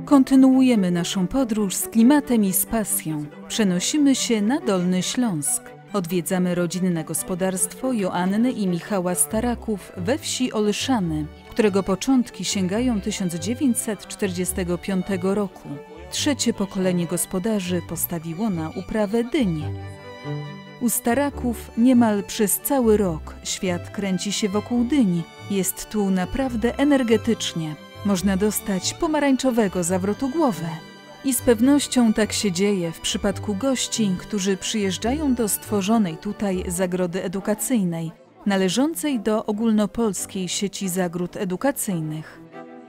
Kontynuujemy naszą podróż z klimatem i z pasją. Przenosimy się na Dolny Śląsk. Odwiedzamy rodzinne gospodarstwo Joanny i Michała Staraków we wsi Olszany, którego początki sięgają 1945 roku. Trzecie pokolenie gospodarzy postawiło na uprawę dyń. U Staraków niemal przez cały rok świat kręci się wokół dyń. Jest tu naprawdę energetycznie. Można dostać pomarańczowego zawrotu głowy. I z pewnością tak się dzieje w przypadku gości, którzy przyjeżdżają do stworzonej tutaj zagrody edukacyjnej, należącej do ogólnopolskiej sieci zagród edukacyjnych.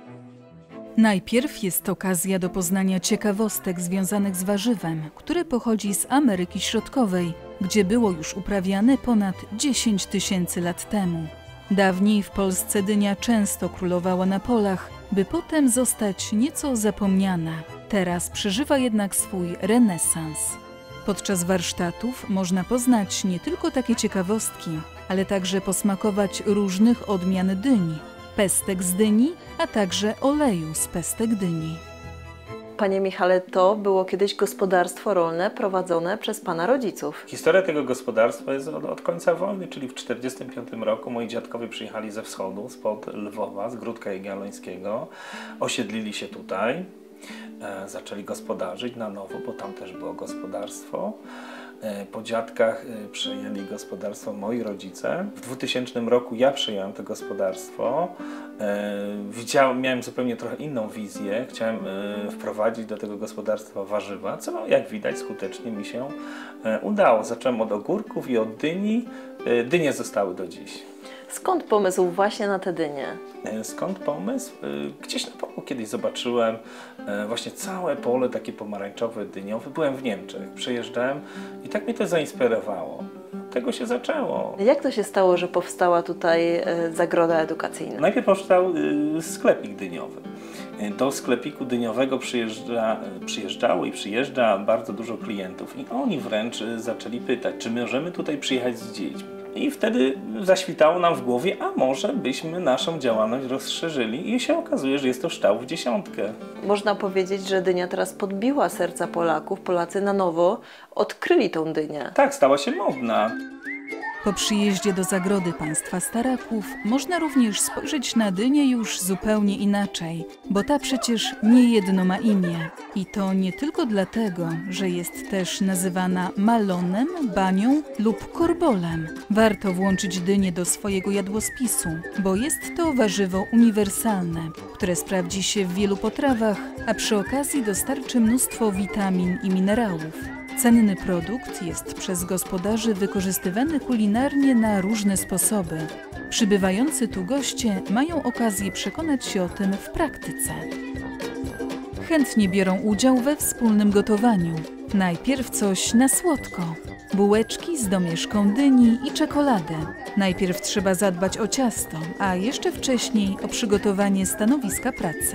Najpierw jest okazja do poznania ciekawostek związanych z warzywem, które pochodzi z Ameryki Środkowej, gdzie było już uprawiane ponad 10 000 lat temu. Dawniej w Polsce dynia często królowała na polach, by potem zostać nieco zapomniana. Teraz przeżywa jednak swój renesans. Podczas warsztatów można poznać nie tylko takie ciekawostki, ale także posmakować różnych odmian dyni, pestek z dyni, a także oleju z pestek dyni. Panie Michale, to było kiedyś gospodarstwo rolne prowadzone przez Pana rodziców. Historia tego gospodarstwa jest od końca wojny, czyli w 1945 roku moi dziadkowie przyjechali ze wschodu, spod Lwowa, z Gródka Jagiellońskiego, osiedlili się tutaj, zaczęli gospodarzyć na nowo, bo tam też było gospodarstwo. Po dziadkach przejęli gospodarstwo moi rodzice. W 2000 roku ja przejąłem to gospodarstwo. Miałem zupełnie trochę inną wizję. Chciałem wprowadzić do tego gospodarstwa warzywa, co jak widać skutecznie mi się udało. Zacząłem od ogórków i od dyni. Dynie zostały do dziś. Skąd pomysł właśnie na te dynie? Skąd pomysł? Gdzieś na polu kiedyś zobaczyłem właśnie całe pole takie pomarańczowe, dyniowe. Byłem w Niemczech, przejeżdżałem i tak mnie to zainspirowało. Od tego się zaczęło. Jak to się stało, że powstała tutaj zagroda edukacyjna? Najpierw powstał sklepik dyniowy. Do sklepiku dyniowego przyjeżdżało i przyjeżdża bardzo dużo klientów i oni wręcz zaczęli pytać, czy możemy tutaj przyjechać z dziećmi. I wtedy zaświtało nam w głowie, a może byśmy naszą działalność rozszerzyli i się okazuje, że jest to ształ w dziesiątkę. Można powiedzieć, że dynia teraz podbiła serca Polaków. Polacy na nowo odkryli tą dynię. Tak, stała się modna. Po przyjeździe do zagrody państwa Staraków można również spojrzeć na dynię już zupełnie inaczej, bo ta przecież niejedno ma imię. I to nie tylko dlatego, że jest też nazywana malonem, banią lub korbolem. Warto włączyć dynię do swojego jadłospisu, bo jest to warzywo uniwersalne, które sprawdzi się w wielu potrawach, a przy okazji dostarczy mnóstwo witamin i minerałów. Cenny produkt jest przez gospodarzy wykorzystywany kulinarnie na różne sposoby. Przybywający tu goście mają okazję przekonać się o tym w praktyce. Chętnie biorą udział we wspólnym gotowaniu. Najpierw coś na słodko. Bułeczki z domieszką dyni i czekoladę. Najpierw trzeba zadbać o ciasto, a jeszcze wcześniej o przygotowanie stanowiska pracy.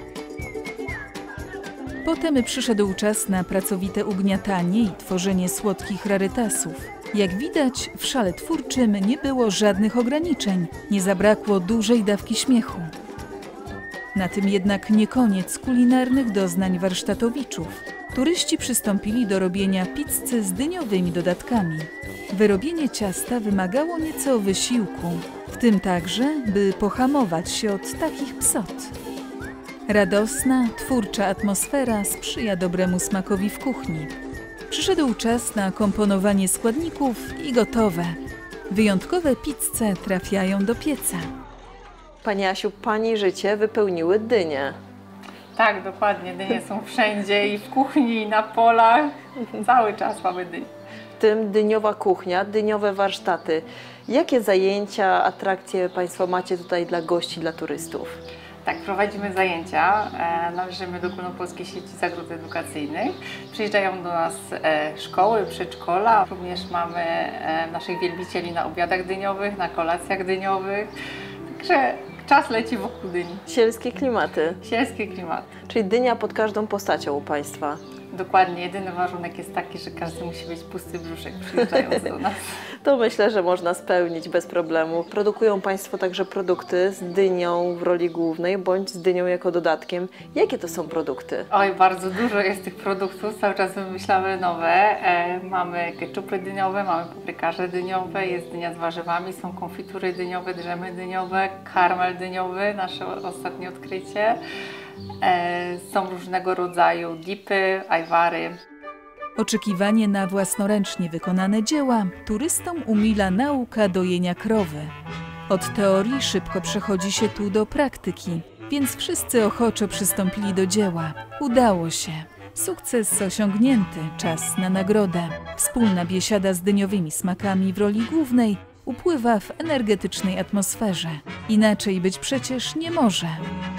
Potem przyszedł czas na pracowite ugniatanie i tworzenie słodkich rarytasów. Jak widać, w szale twórczym nie było żadnych ograniczeń, nie zabrakło dużej dawki śmiechu. Na tym jednak nie koniec kulinarnych doznań warsztatowiczów. Turyści przystąpili do robienia pizzy z dyniowymi dodatkami. Wyrobienie ciasta wymagało nieco wysiłku, w tym także, by pohamować się od takich psot. Radosna, twórcza atmosfera sprzyja dobremu smakowi w kuchni. Przyszedł czas na komponowanie składników i gotowe. Wyjątkowe pizze trafiają do pieca. Pani Asiu, Pani życie wypełniły dynie. Tak, dokładnie. Dynie są wszędzie i w kuchni, i na polach. Cały czas mamy dynie. W tym dyniowa kuchnia, dyniowe warsztaty. Jakie zajęcia, atrakcje Państwo macie tutaj dla gości, dla turystów? Tak, prowadzimy zajęcia, należymy do Ogólnopolskiej Sieci Zagród Edukacyjnych. Przyjeżdżają do nas szkoły, przedszkola. Również mamy naszych wielbicieli na obiadach dyniowych, na kolacjach dyniowych. Także czas leci wokół dyni. Sielskie klimaty. Sielskie klimaty. Czyli dynia pod każdą postacią u Państwa. Dokładnie, jedyny warunek jest taki, że każdy musi mieć pusty brzuszek przyjeżdżając do nas. To myślę, że można spełnić bez problemu. Produkują Państwo także produkty z dynią w roli głównej, bądź z dynią jako dodatkiem. Jakie to są produkty? Oj, bardzo dużo jest tych produktów, cały czas wymyślamy nowe. Mamy ketchupy dyniowe, mamy paprykarze dyniowe, jest dynia z warzywami, są konfitury dyniowe, drzemy dyniowe, karmel dyniowy, nasze ostatnie odkrycie. Są różnego rodzaju dipy, ajwary. Oczekiwanie na własnoręcznie wykonane dzieła turystom umila nauka dojenia krowy. Od teorii szybko przechodzi się tu do praktyki, więc wszyscy ochoczo przystąpili do dzieła. Udało się. Sukces osiągnięty, czas na nagrodę. Wspólna biesiada z dyniowymi smakami w roli głównej upływa w energetycznej atmosferze. Inaczej być przecież nie może.